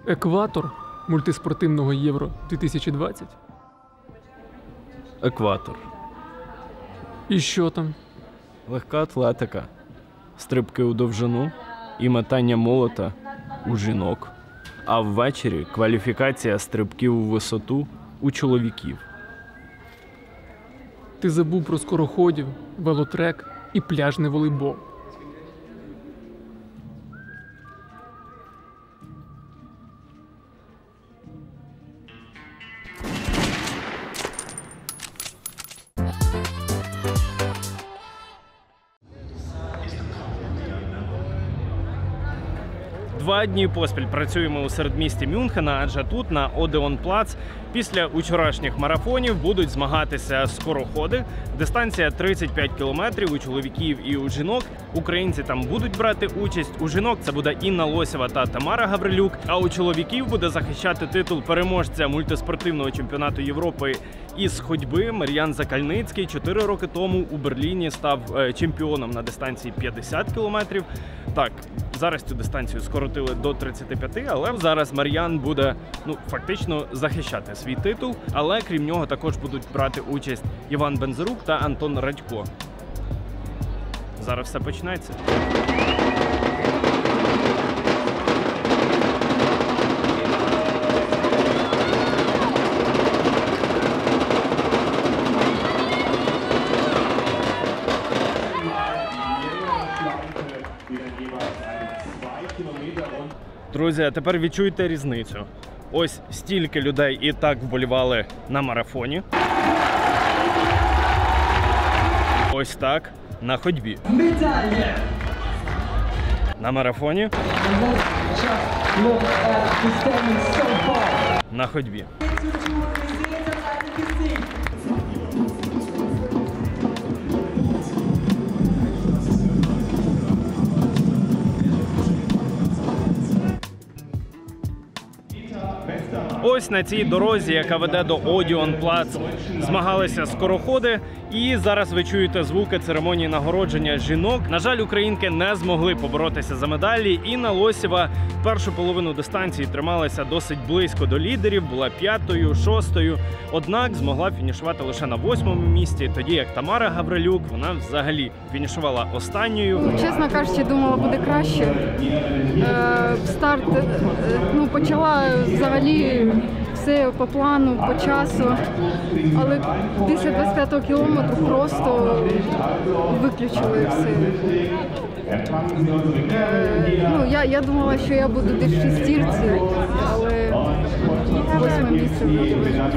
Екватор мультиспортивного Євро-2020. Екватор. І що там? Легка атлетика, стрибки у довжину і метання молота у жінок. А ввечері кваліфікація стрибків у висоту у чоловіків. Ти забув про скороходів, велотрек і пляжний волейбол. Два дні поспіль працюємо у середмісті Мюнхена, адже тут, на Одеонплац, після учорашніх марафонів будуть змагатися скороходи. Дистанція 35 кілометрів у чоловіків і у жінок. Українці там будуть брати участь. У жінок це буде Інна Лосєва та Тамара Гаврилюк. А у чоловіків буде захищати титул переможця мультиспортивного чемпіонату Європи із ходьби Мар'ян Закальницький. 4 роки тому у Берліні став чемпіоном на дистанції 50 кілометрів. Так, зараз цю дистанцію скоротили до 35, але зараз Мар'ян буде фактично захищати свій титул. Але крім нього також будуть брати участь Іван Бензерук та Антон Радько. Зараз все почнеться. Друзі, а тепер відчуйте різницю. Ось стільки людей і так вболівали на марафоні. Ось так на ходьбі. На марафоні. На ходьбі. Ось на цій дорозі, яка веде до Одеонплац, змагалися скороходи. І зараз ви чуєте звуки церемонії нагородження жінок. На жаль, українки не змогли поборотися за медалі. Інна Лосєва першу половину дистанції трималася досить близько до лідерів, була 5-ю, 6-ю. Однак змогла фінішувати лише на 8-му місці, тоді як Тамара Гаврилюк, вона взагалі фінішувала останньою. Чесно кажучи, думала, буде краще. Старт почала взагалі все по плану, по часу, але після 25-го кілометру просто виключили все. Я думала, що я буду десь в шестірці, але 8-е місце буде.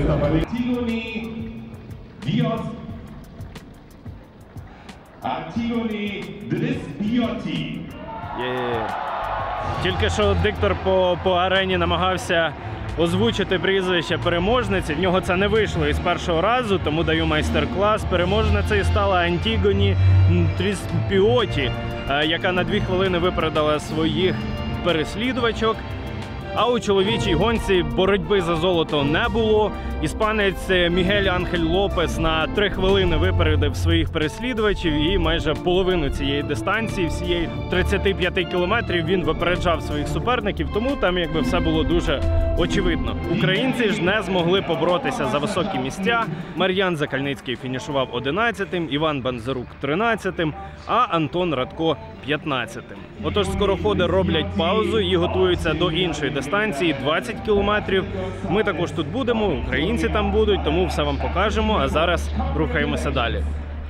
Тільки що диктор по арені намагався озвучити прізвище переможниці. В нього це не вийшло із першого разу, тому даю майстер-клас. Переможницею стала Антігоні Тріспіоті, яка на 2 хвилини випередила своїх переслідувачок. А у чоловічій гонці боротьби за золото не було. Іспанець Мігель Анхель Лопес на 3 хвилини випередив своїх переслідувачів і майже половину цієї дистанції, всієї 35 кілометрів, він випереджав своїх суперників, тому там якби все було дуже очевидно. Українці ж не змогли поборотися за високі місця. Мар'ян Закальницький фінішував 11-тим, Іван Бензерук 13-тим, а Антон Радько 15-тим. Отож, скороходи роблять паузу і готуються до іншої дистанції 20 кілометрів. Ми також тут будемо, українці там будуть, тому все вам покажемо, а зараз рухаємося далі.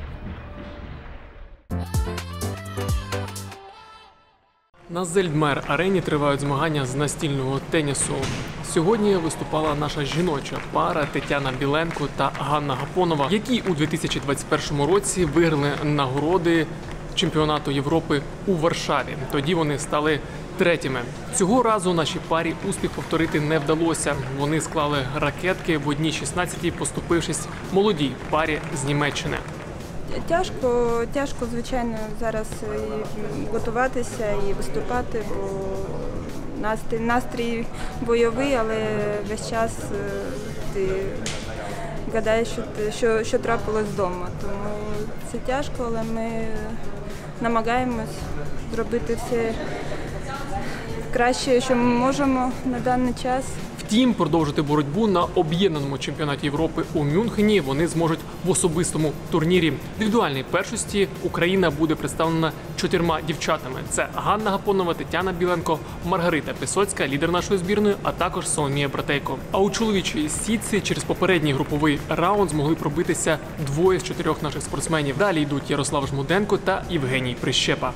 На Зельдмайр-арені тривають змагання з настільного тенісу. Сьогодні виступала наша жіноча пара Тетяна Біленко та Ганна Гапонова, які у 2021 році виграли нагороди чемпіонату Європи у Варшаві. Тоді вони стали 3-ми. Цього разу нашій парі успіх повторити не вдалося. Вони склали ракетки в одній 16-й, поступившись молодій парі з Німеччини. Тяжко, звичайно, зараз і готуватися, і виступати, бо настрій бойовий, але весь час ти гадаєш, що трапилось вдома. Тому це тяжко, але ми намагаємось зробити все краще, що ми можемо на даний час. Втім, продовжити боротьбу на об'єднаному чемпіонаті Європи у Мюнхені вони зможуть в особистому турнірі. В індивідуальній першості Україна буде представлена 4 дівчатами. Це Ганна Гапонова, Тетяна Біленко, Маргарита Пісоцька, лідер нашої збірної, а також Соломія Братейко. А у чоловічій сітці через попередній груповий раунд змогли пробитися 2 з 4 наших спортсменів. Далі йдуть Ярослав Жмуденко та Євгеній Прищепа.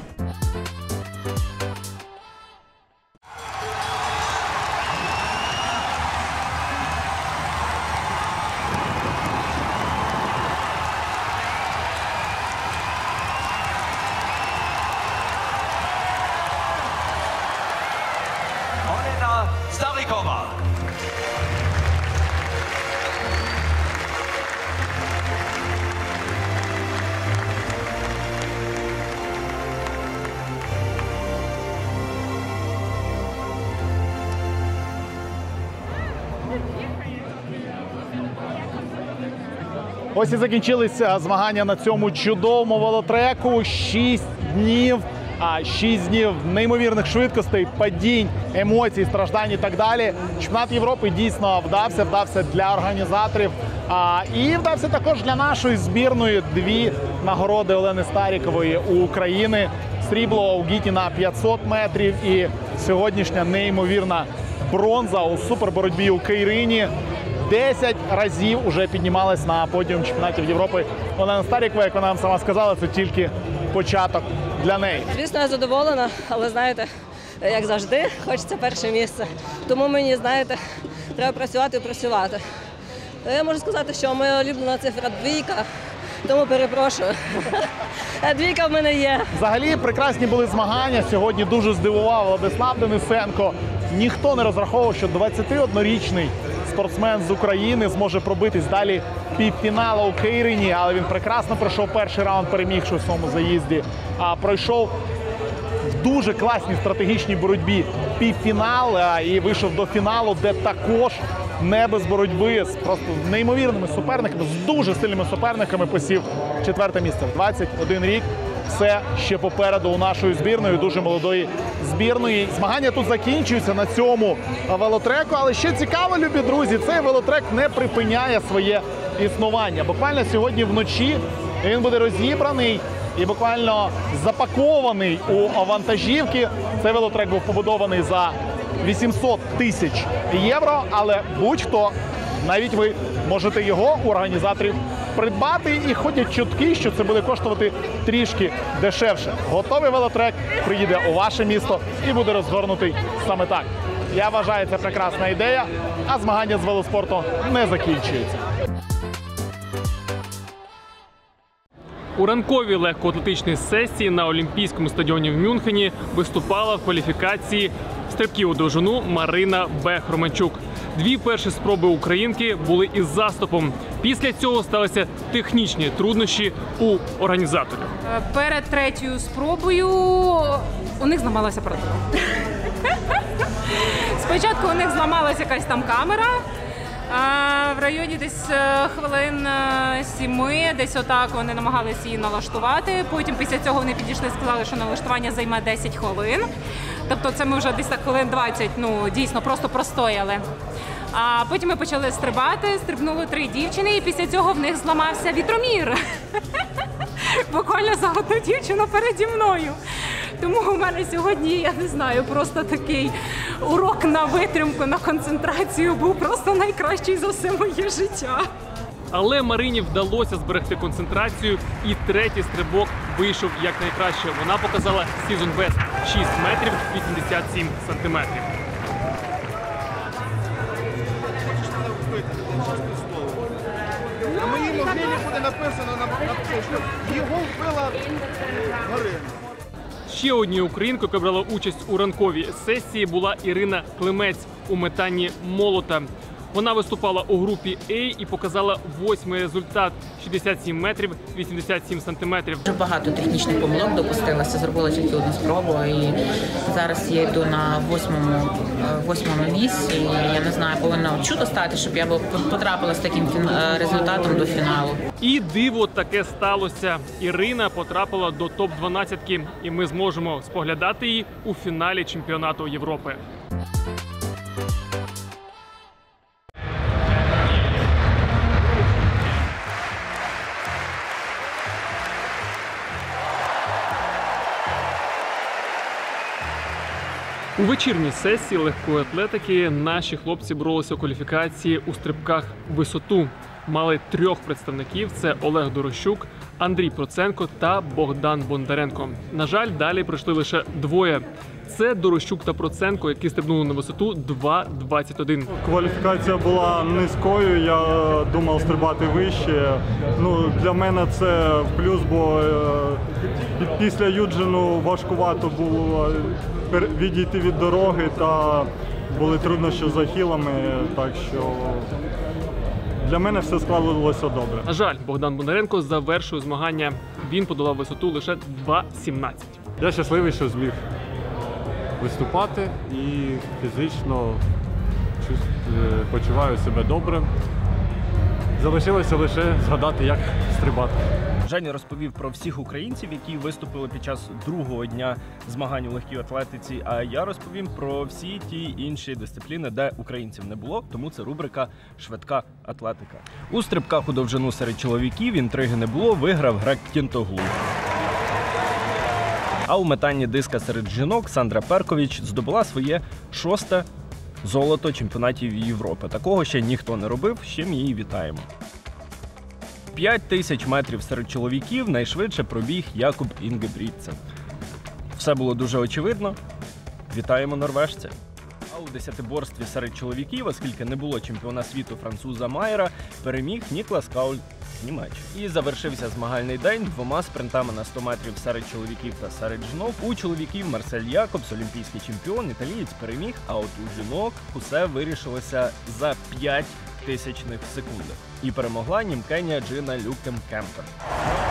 Olena Starikova. Ось і закінчилися змагання на цьому чудовому велотреку. 6 днів. 6 днів неймовірних швидкостей, падінь, емоцій, страждань і так далі. Чемпіонат Європи дійсно вдався для організаторів. І вдався також для нашої збірної. 2 нагороди Олени Старікової у України. Срібло у Гіті на 500 метрів і сьогоднішня неймовірна бронза у суперборотьбі у Кейрині. 10 разів вже піднімалась на подіум чемпіонатів Європи Олена Старікова. Як вона нам сама сказала, це тільки початок для неї. Звісно, я задоволена, але знаєте, як завжди, хочеться перше місце. Тому мені, знаєте, треба працювати і працювати. Я можу сказати, що моя улюблена цифра 2, тому перепрошую. 2 в мене є. Взагалі прекрасні були змагання. Сьогодні дуже здивував Владислав Денисенко. Ніхто не розраховував, що 21-річний спортсмен з України зможе пробитись далі півфіналу у Кейрині, але він прекрасно пройшов перший раунд, перемігши в своєму заїзді. Пройшов в дуже класній стратегічній боротьбі півфінал і вийшов до фіналу, де також не без боротьби з просто неймовірними суперниками, з дуже сильними суперниками посів 4-те місце. 21 рік. Все ще попереду у нашої збірної, дуже молодої збірної. Змагання тут закінчуються на цьому велотреку, але ще цікаво, любі друзі, цей велотрек не припиняє своє існування. Буквально сьогодні вночі він буде розібраний і буквально запакований у вантажівки. Цей велотрек був побудований за 800 тисяч євро, але будь-хто, навіть ви, можете його у організаторів придбати, і ходять чутки, що це буде коштувати трішки дешевше. Готовий велотрек приїде у ваше місто і буде розгорнутий саме так. Я вважаю, це прекрасна ідея, а змагання з велоспорту не закінчується. У ранковій легкоатлетичній сесії на Олімпійському стадіоні в Мюнхені виступала в кваліфікації стрибків у довжину Марина Бех-Романчук. 2 перші спроби українки були із заступом. Після цього сталися технічні труднощі у організаторів. Перед 3-ю спробою у них зламалася апаратура. Спочатку у них зламалася якась там камера. В районі десь хвилин 7, десь отак вони намагалися її налаштувати. Потім після цього вони підійшли і сказали, що налаштування займе 10 хвилин. Тобто це ми вже десь так хвилин 20, дійсно, просто простояли. А потім ми почали стрибати, стрибнули 3 дівчини, і після цього в них зламався вітромір. Буквально за одну дівчину переді мною. Тому у мене сьогодні, я не знаю, просто такий урок на витримку, на концентрацію був просто найкращий за все моє життя. Але Марині вдалося зберегти концентрацію, і 3-й стрибок вийшов як найкраще. Вона показала season best – 6 метрів 87 сантиметрів. На моїй могилі буде написано, що його вбила Марина. Ще однією українкою, яка брала участь у ранковій сесії, була Ірина Климець у метанні молота. Вона виступала у групі А і показала 8-й результат – 67 метрів 87 сантиметрів. Дуже багато технічних помилок допустилася, зробила тільки одну спробу і зараз я йду на восьмому місці. І, я не знаю, повинно чудо стати, щоб я потрапила з таким результатом до фіналу. І диво таке сталося. Ірина потрапила до топ-12, і ми зможемо споглядати її у фіналі чемпіонату Європи. У вечірній сесії легкої атлетики наші хлопці боролися у кваліфікації у стрибках в висоту. Мали 3 представників – це Олег Дорощук, Андрій Проценко та Богдан Бондаренко. На жаль, далі пройшли лише 2. Це Дорощук та Проценко, які стрибнули на висоту 2,21. Кваліфікація була низькою, я думав стрибати вище. Для мене це в плюс, бо після Юджину важкувато було відійти від дороги та були труднощі з ахілами, так що для мене все складалося добре. На жаль, Богдан Бондаренко завершує змагання. Він подолав висоту лише 2,17. Я щасливий, що зміг виступати і фізично почуваю себе добре. Залишилося лише згадати, як стрибати. Женя розповів про всіх українців, які виступили під час другого дня змагань у легкій атлетиці, а я розповім про всі ті інші дисципліни, де українців не було, тому це рубрика «Швидка атлетика». У стрибках у довжину серед чоловіків інтриги не було, виграв грек Кінтоглу. А у метанні диска серед жінок Сандра Перкович здобула своє 6-те золото чемпіонатів Європи. Такого ще ніхто не робив, з чим її вітаємо. 5000 метрів серед чоловіків найшвидше пробіг Якуб Інгебрідтсен. Все було дуже очевидно. Вітаємо норвежця. А у десятиборстві серед чоловіків, оскільки не було чемпіона світу француза Майера, переміг Ніклас Кауль з Німеччини. І завершився змагальний день 2 спринтами на 100 метрів серед чоловіків та серед жінок. У чоловіків Марсель Якобс, олімпійський чемпіон, італієць переміг, а от у жінок усе вирішилося за 0,05 секунди. І перемогла німкеня Джина Люкем-Кемпер.